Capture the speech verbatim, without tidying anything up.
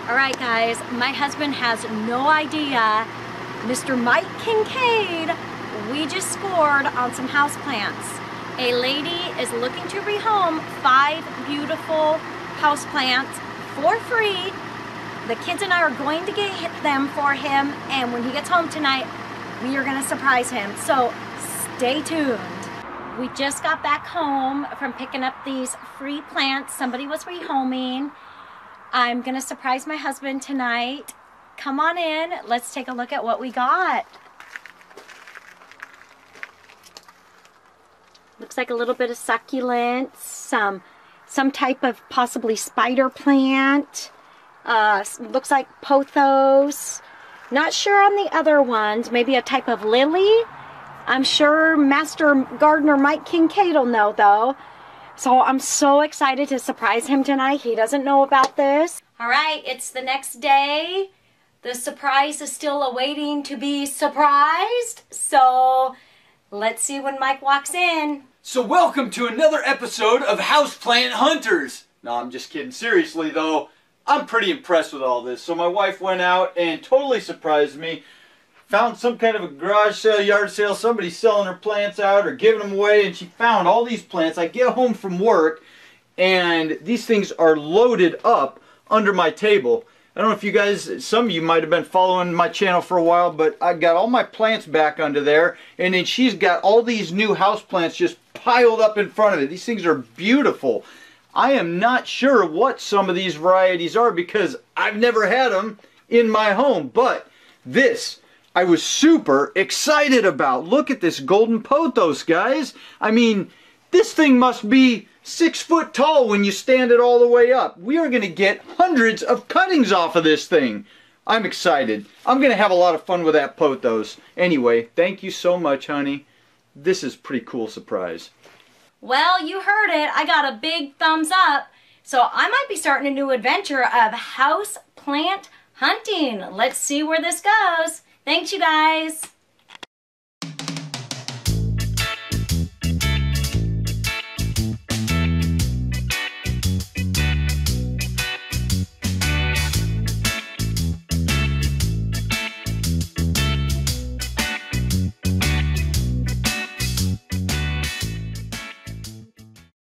All right, guys, my husband has no idea. Mister Mike Kincaid, we just scored on some houseplants. A lady is looking to rehome five beautiful houseplants for free. The kids and I are going to get them for him, and when he gets home tonight, we are going to surprise him. So stay tuned. We just got back home from picking up these free plants. Somebody was rehoming. I'm gonna surprise my husband tonight. Come on in, let's take a look at what we got. Looks like a little bit of succulents, some some type of possibly spider plant. Uh, looks like pothos. Not sure on the other ones, maybe a type of lily. I'm sure Master Gardener Mike Kincaid will know though. So I'm so excited to surprise him tonight. He doesn't know about this. All right, it's the next day. The surprise is still awaiting to be surprised. So let's see when Mike walks in. So welcome to another episode of Houseplant Hunters. No, I'm just kidding. Seriously though, I'm pretty impressed with all this. So my wife went out and totally surprised me. Found some kind of a garage sale, yard sale, somebody selling her plants out or giving them away, and she found all these plants. I get home from work and these things are loaded up under my table. I don't know if you guys, some of you might have been following my channel for a while, but I got all my plants back under there, and then she's got all these new house plants just piled up in front of it. These things are beautiful. I am not sure what some of these varieties are because I've never had them in my home, but this I was super excited about. Look at this golden pothos, guys. I mean, this thing must be six foot tall when you stand it all the way up. We are going to get hundreds of cuttings off of this thing. I'm excited. I'm going to have a lot of fun with that pothos. Anyway, thank you so much, honey. This is a pretty cool surprise. Well, you heard it. I got a big thumbs up. So I might be starting a new adventure of house plant hunting. Let's see where this goes. Thanks, you guys.